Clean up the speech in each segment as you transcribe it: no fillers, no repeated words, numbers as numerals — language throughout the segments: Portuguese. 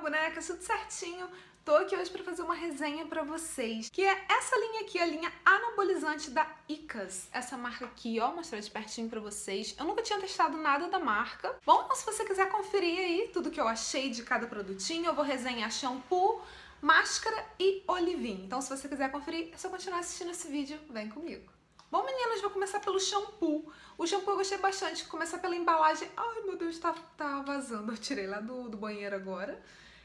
boneca, tudo certinho. Tô aqui hoje pra fazer uma resenha pra vocês, que é essa linha aqui, a linha anabolizante da Icas. Essa marca aqui, ó, mostrar de pertinho pra vocês. Eu nunca tinha testado nada da marca. Bom, então se você quiser conferir aí tudo que eu achei de cada produtinho, eu vou resenhar shampoo, máscara e olivinho. Então se você quiser conferir, é só continuar assistindo esse vídeo, vem comigo. Bom, meninas, vou começar pelo shampoo. O shampoo eu gostei bastante, vou começar pela embalagem. Ai, meu Deus, tá vazando. Eu tirei lá do banheiro agora.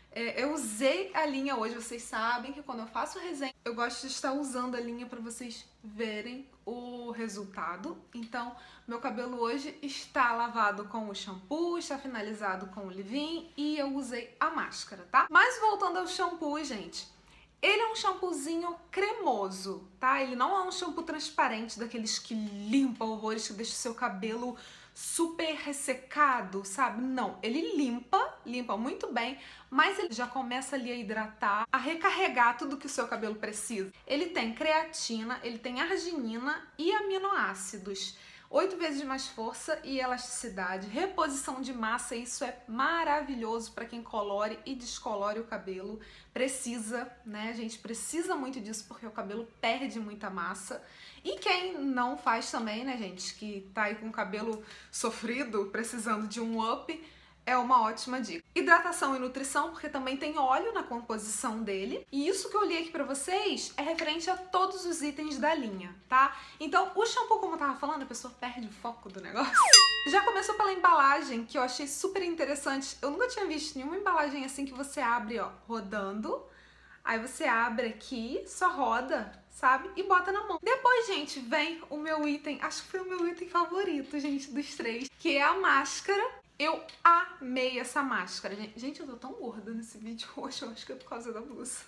Eu usei a linha hoje, vocês sabem que quando eu faço resenha, eu gosto de estar usando a linha para vocês verem o resultado. Então, meu cabelo hoje está lavado com o shampoo, está finalizado com o leave-in e eu usei a máscara, tá? Mas voltando ao shampoo, gente, ele é um shampoozinho cremoso, tá? Ele não é um shampoo transparente, daqueles que limpa horrores, que deixa o seu cabelo super ressecado, sabe? Não, ele limpa muito bem, mas ele já começa ali a hidratar, a recarregar tudo que o seu cabelo precisa. Ele tem creatina, ele tem arginina e aminoácidos. 8 vezes mais força e elasticidade, reposição de massa, isso é maravilhoso para quem colore e descolore o cabelo. Precisa, né? A gente precisa muito disso porque o cabelo perde muita massa. E quem não faz também, né, gente, que tá aí com o cabelo sofrido, precisando de um up, é uma ótima dica. Hidratação e nutrição, porque também tem óleo na composição dele. E isso que eu li aqui pra vocês é referente a todos os itens da linha, tá? Então, o shampoo, como eu tava falando, a pessoa perde o foco do negócio. Já começou pela embalagem, que eu achei super interessante. Eu nunca tinha visto nenhuma embalagem assim que você abre, ó, rodando. Aí você abre aqui, só roda, sabe? E bota na mão. Depois, gente, vem o meu item, acho que foi o meu item favorito, gente, dos três, que é a máscara. Eu amei essa máscara, gente. Gente, eu tô tão gorda nesse vídeo hoje, eu acho que é por causa da blusa.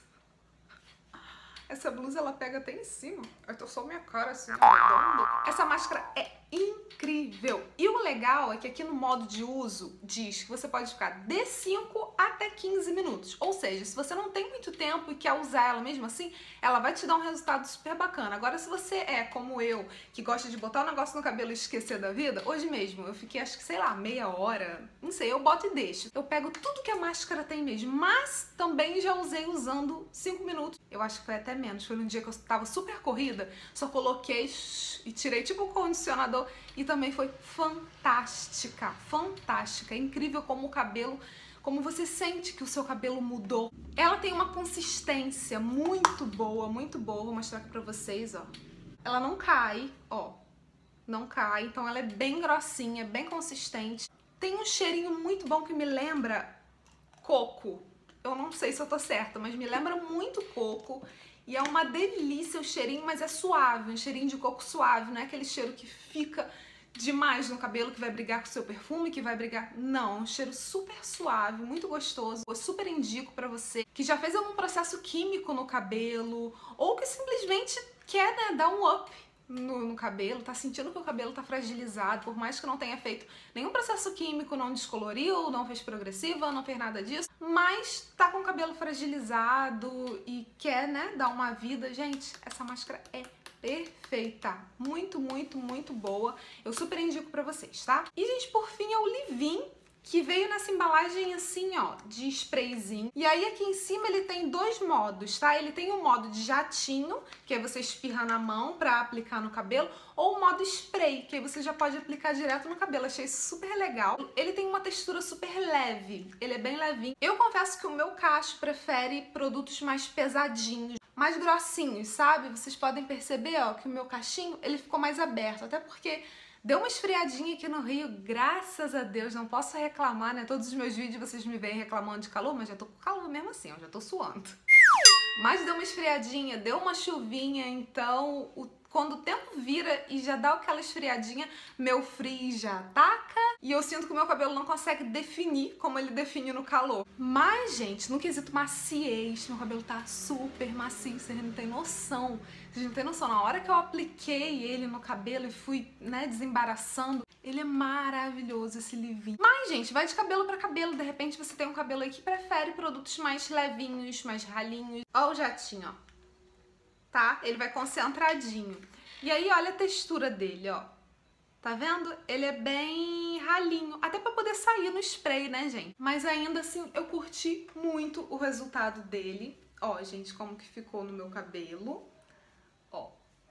Essa blusa, ela pega até em cima. Eu tô só minha cara assim, redonda. Essa máscara é incrível. E o legal é que aqui no modo de uso diz que você pode ficar de 5 até 15 minutos. Ou seja, se você não tem muito tempo e quer usar ela mesmo assim, ela vai te dar um resultado super bacana. Agora, se você é como eu, que gosta de botar o negócio no cabelo e esquecer da vida, hoje mesmo eu fiquei, acho que, sei lá, meia hora, não sei, eu boto e deixo. Eu pego tudo que a máscara tem mesmo, mas também já usei usando 5 minutos. Eu acho que foi até menos, foi num dia que eu tava super corrida, só coloquei e tirei tipo o condicionador e também foi fantástica, fantástica. É incrível como o cabelo, como você sente que o seu cabelo mudou. Ela tem uma consistência muito boa, vou mostrar aqui pra vocês, ó. Ela não cai, ó, não cai, então ela é bem grossinha, bem consistente. Tem um cheirinho muito bom que me lembra coco. Eu não sei se eu tô certa, mas me lembra muito coco. E é uma delícia o cheirinho, mas é suave, um cheirinho de coco suave, não é aquele cheiro que fica demais no cabelo, que vai brigar com o seu perfume, que vai brigar... Não, um cheiro super suave, muito gostoso. Eu super indico pra você que já fez algum processo químico no cabelo, ou que simplesmente quer, né, dar um up no cabelo, tá sentindo que o cabelo tá fragilizado, por mais que não tenha feito nenhum processo químico, não descoloriu, não fez progressiva, não fez nada disso, mas tá com o cabelo fragilizado e quer, né, dar uma vida. Gente, essa máscara é perfeita, muito boa, eu super indico pra vocês, tá? E, gente, por fim é o leave-in, que veio nessa embalagem assim, ó, de sprayzinho. E aí aqui em cima ele tem dois modos, tá? Ele tem o modo de jatinho, que aí você espirra na mão pra aplicar no cabelo, ou o modo spray, que aí você já pode aplicar direto no cabelo. Achei super legal. Ele tem uma textura super leve, ele é bem levinho. Eu confesso que o meu cacho prefere produtos mais pesadinhos, mais grossinhos, sabe? Vocês podem perceber, ó, que o meu cachinho, ele ficou mais aberto, até porque deu uma esfriadinha aqui no Rio, graças a Deus, não posso reclamar, né? Todos os meus vídeos vocês me veem reclamando de calor, mas já tô com calor mesmo assim, eu já tô suando. Mas deu uma esfriadinha, deu uma chuvinha, então quando o tempo vira e já dá aquela esfriadinha, meu frizz já ataca e eu sinto que o meu cabelo não consegue definir como ele define no calor. Mas, gente, no quesito maciez, meu cabelo tá super macio, vocês não tem noção. Vocês não tem noção, na hora que eu apliquei ele no cabelo e fui, né, desembaraçando, ele é maravilhoso, esse leave-in. Mas, gente, vai de cabelo pra cabelo. De repente você tem um cabelo aí que prefere produtos mais levinhos, mais ralinhos. Ó o jatinho, ó. Tá? Ele vai concentradinho. E aí, olha a textura dele, ó. Tá vendo? Ele é bem ralinho, até pra poder sair no spray, né, gente? Mas ainda assim, eu curti muito o resultado dele. Ó, gente, como que ficou no meu cabelo. Ó.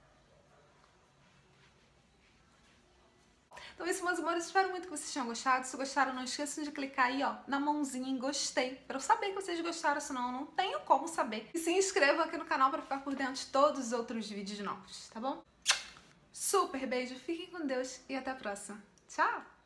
Então é isso, meus amores, espero muito que vocês tenham gostado. Se gostaram, não esqueçam de clicar aí, ó, na mãozinha em gostei, pra eu saber que vocês gostaram, senão eu não tenho como saber. E se inscrevam aqui no canal pra ficar por dentro de todos os outros vídeos novos, tá bom? Super beijo, fiquem com Deus e até a próxima. Tchau!